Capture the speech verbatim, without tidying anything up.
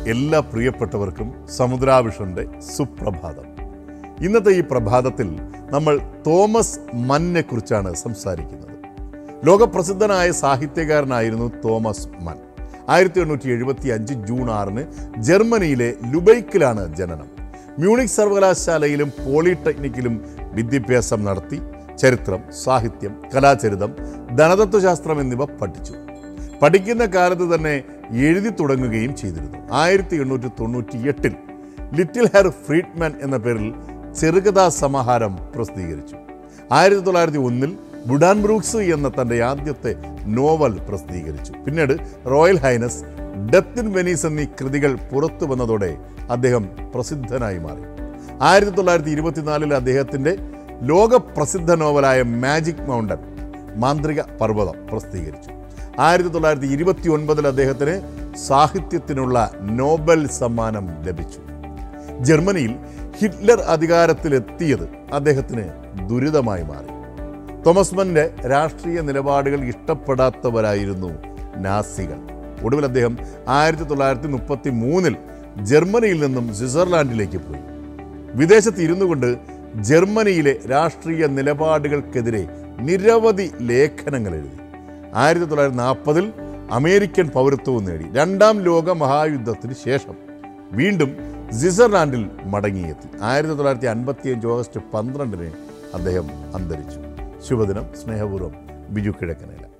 എല്ലാ പ്രിയപ്പെട്ടവർക്കും സമുദ്ര വിഷന്റെ സുപ്രഭാതം. ഇന്നത്തെ ഈ പ്രഭാതത്തിൽ നമ്മൾ തോമസ് മന്നെ കുറിച്ചാണ് സംസാരിക്കുന്നത്. ലോകപ്രസിദ്ധനായ സാഹിത്യകാരനായിരുന്നു തോമസ് മൻ. ആയിരത്തി എണ്ണൂറ്റി എഴുപത്തി അഞ്ച് ജൂൺ ആറിന് ജർമ്മനിയിലെ ലുബൈക്കിലാണ് ജനനം. മ്യൂണിക് സർവകലാശാലയിലും പോളിടെക്നിക്കിലും വിദ്യാഭ്യാസം നടത്തി. ചരിത്രം, സാഹിത്യം, കലാചരിതം, ധനതത്വശാസ്ത്രം എന്നിവ പഠിച്ചു. പഠിക്കുന്ന കാലത്ത് തന്നെ എഴുതി തുടങ്ങുകയും ചെയ്തിരുന്നു. ആയിരത്തി എണ്ണൂറ്റി തൊണ്ണൂറ്റി എട്ടിൽ ലിറ്റിൽ ഹെർ ഫ്രീഡ്മാൻ എന്ന പേരിൽ ചെറുകഥാ സമാഹാരം പ്രസിദ്ധീകരിച്ചു. ആയിരത്തി തൊള്ളായിരത്തി ഒന്നിൽ ബുഡാൻ ബ്രൂക്സ് എന്ന തൻ്റെ ആദ്യത്തെ നോവൽ പ്രസിദ്ധീകരിച്ചു. പിന്നീട് royal highness, death in Venice എന്നീ കൃതികൾ പുറത്തു വന്നതോടെ അദ്ദേഹം പ്രസിദ്ധനായി മാറി. ആയിരത്തി തൊള്ളായിരത്തി ഇരുപത്തിനാലിൽ അദ്ദേഹത്തിൻ്റെ ലോകപ്രസിദ്ധ നോവലായ മാജിക് മൗണ്ടൻ, മാന്ത്രിക പർവ്വതം പ്രസിദ്ധീകരിച്ചു. ആയിരത്തി തൊള്ളായിരത്തി ഇരുപത്തി ഒൻപതിൽ അദ്ദേഹത്തിന് സാഹിത്യത്തിനുള്ള നോബൽ സമ്മാനം ലഭിച്ചു. ജർമ്മനിയിൽ ഹിറ്റ്ലർ അധികാരത്തിലെത്തിയത് അദ്ദേഹത്തിന് ദുരിതമായി മാറി. തോമസ് മന്റെ രാഷ്ട്രീയ നിലപാടുകൾ ഇഷ്ടപ്പെടാത്തവരായിരുന്നു നാസികൾ. ഒടുവിൽ അദ്ദേഹം ആയിരത്തി തൊള്ളായിരത്തി മുപ്പത്തി മൂന്നിൽ ജർമ്മനിയിൽ നിന്നും സ്വിറ്റ്സർലാൻഡിലേക്ക് പോയി. വിദേശത്ത് ഇരുന്നു കൊണ്ട് ജർമ്മനിയിലെ രാഷ്ട്രീയ നിലപാടുകൾക്കെതിരെ നിരവധി ലേഖനങ്ങൾ എഴുതി. ആയിരത്തി തൊള്ളായിരത്തി നാൽപ്പതിൽ അമേരിക്കൻ പൗരത്വവും നേടി. രണ്ടാം ലോക മഹായുദ്ധത്തിന് ശേഷം വീണ്ടും സ്വിറ്റ്സർലാൻഡിൽ മടങ്ങിയെത്തി. ആയിരത്തി തൊള്ളായിരത്തി അൻപത്തി അഞ്ച് ഓഗസ്റ്റ് പന്ത്രണ്ടിന് അദ്ദേഹം അന്തരിച്ചു. ശുഭദിനം. സ്നേഹപൂർവ്വം, ബിജു കിഴക്കനേല.